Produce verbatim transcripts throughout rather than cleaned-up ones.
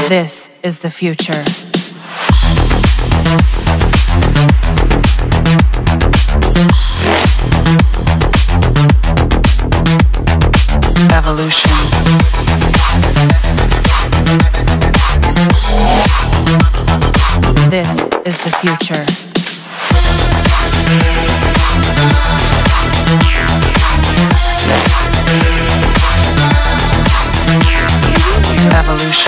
This is the future. Evolution. This is the future. Evolution.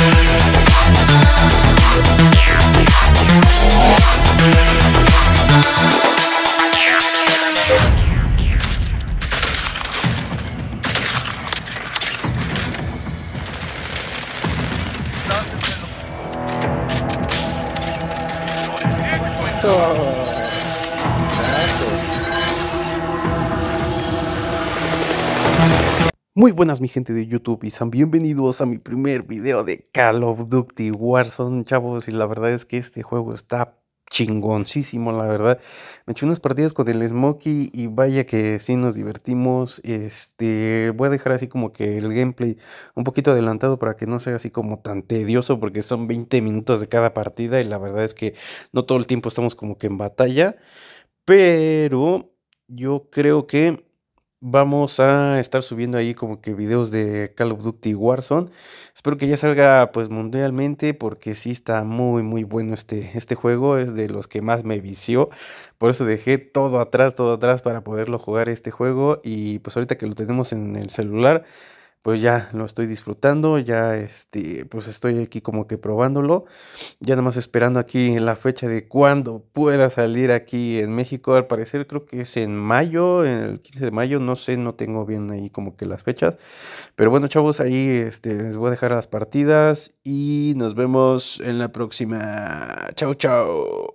Muy buenas mi gente de YouTube y sean bienvenidos a mi primer video de Call of Duty Warzone, chavos. Y la verdad es que este juego está chingoncísimo, la verdad. Me eché unas partidas con el Smokey y vaya que sí nos divertimos. Este, voy a dejar así como que el gameplay un poquito adelantado para que no sea así como tan tedioso, porque son veinte minutos de cada partida y la verdad es que no todo el tiempo estamos como que en batalla. Pero yo creo que vamos a estar subiendo ahí como que videos de Call of Duty Warzone. Espero que ya salga pues mundialmente, porque sí está muy muy bueno este, este juego. Es de los que más me vició. Por eso dejé todo atrás, todo atrás para poderlo jugar este juego. Y pues ahorita que lo tenemos en el celular, pues ya lo estoy disfrutando. Ya este, pues estoy aquí como que probándolo. Ya nada más esperando aquí la fecha de cuándo pueda salir aquí en México. Al parecer creo que es en mayo, el quince de mayo, no sé, no tengo bien ahí como que las fechas. Pero bueno, chavos, ahí este, les voy a dejar las partidas y nos vemos en la próxima. Chao, chao.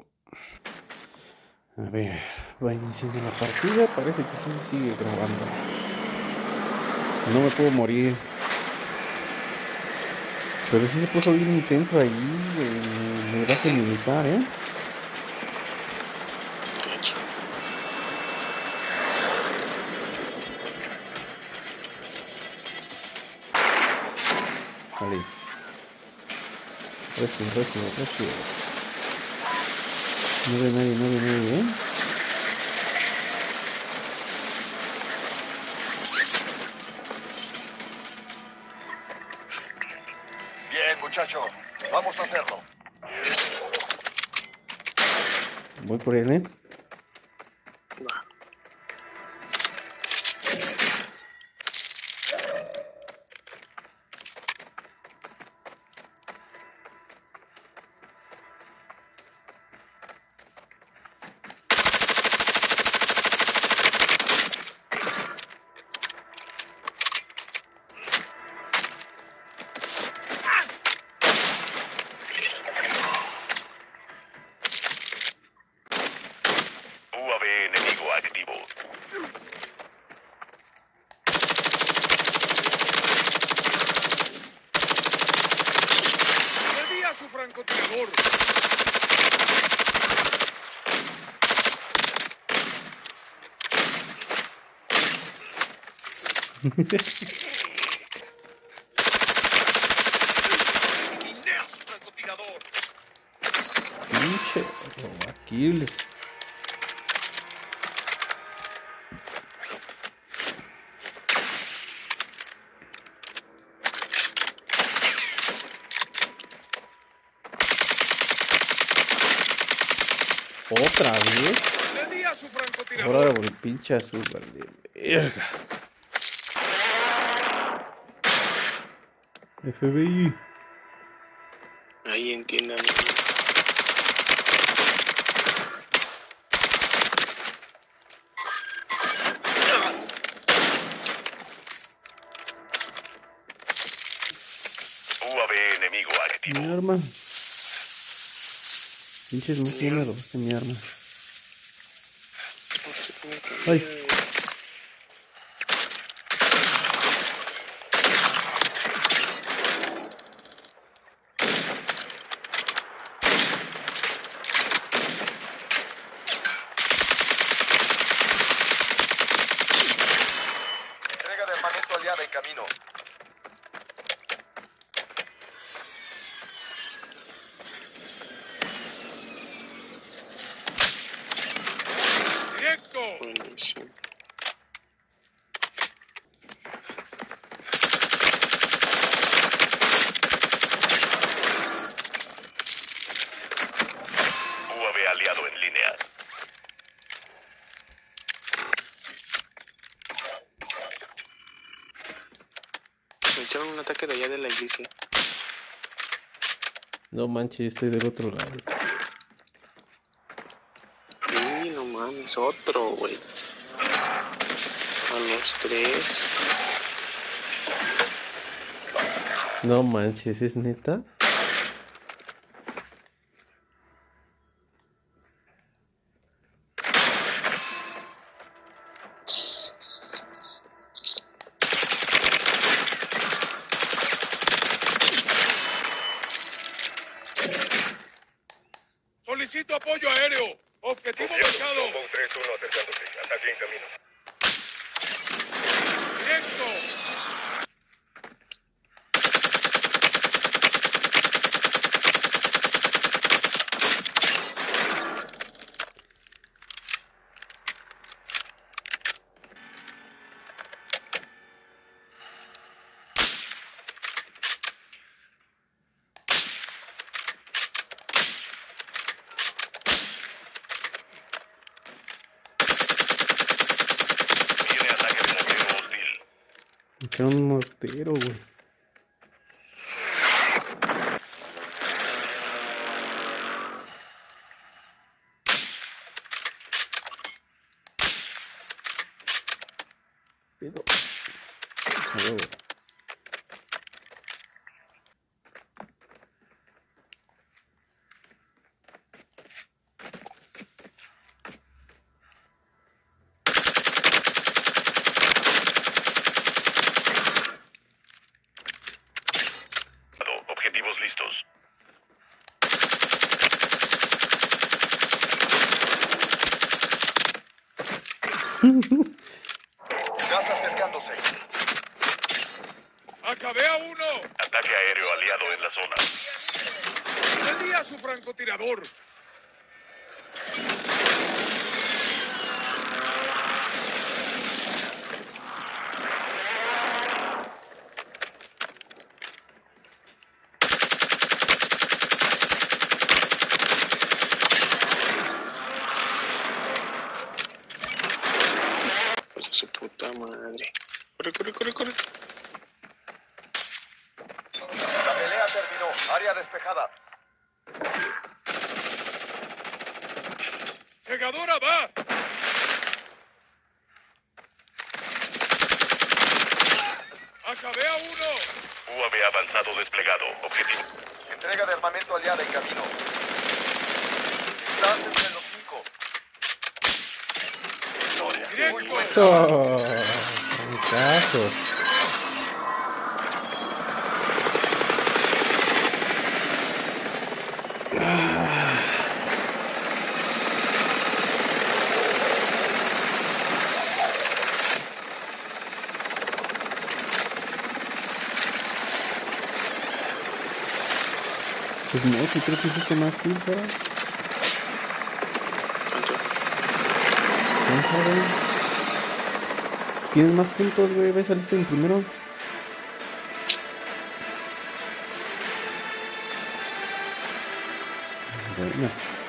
A ver, va iniciando la partida, parece que sí sigue grabando. No me puedo morir. Pero sí se puso bien intenso ahí en el base militar, ¿eh? Vale. Recio, recio, recio. No ve nadie, no ve nadie, ¿eh? Bien, muchacho. Vamos a hacerlo. Voy por él, ¿eh? U A V enemigo activo. ¡Le di a su francotirador! ¡Eliminé a su francotirador! Pinche Aquiles. ¿Otra vez? ¡Le di a su francotirador! Ahora por el pinche azul, vale. Verga. F B I. Ahí entiendan. U A V enemigo activo. Mi arma. Pinches, no sé, me robaste mi arma. Ay. Entrega de armamento aliada en camino. Sí. U A V aliado en línea. Me echaron un ataque de allá de la iglesia. No manches, estoy del otro lado. Uy, no mames, otro, güey. A los tres. No manches, ¿es neta? Solicito apoyo aéreo. Objetivo marcado. Longbow tres uno acercándose. Ataque en camino. Directo. Tiene ataque de mortero hostil. Me echaron un mortero, güey. Pero... A huevo. Objetivos listos. Gas acercándose. Acabé a uno. Ataque aéreo aliado en la zona. Le di a su francotirador. Pues a su puta madre. Corre, corre, corre, corre. La pelea terminó. Área despejada. Segadora va. Acabé a uno. U A V avanzado desplegado. Objetivo. Entrega de armamento aliada en camino. Estás entre los cinco. Victoria. Muy Directo. buen ¡Oh! ¡Cachos! Pues no, sí creo que hiciste más kills, ¿verdad? ¿Cuánto? ¿Quién sabe? Tienes más puntos, güey. Ves, saliste en primero. Bueno.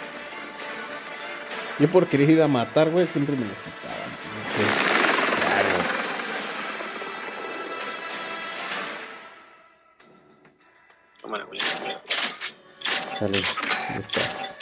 Yo por querer ir a matar, güey, siempre me los quitaban. Pues, claro. Cámara, güey. Sale, ya estás.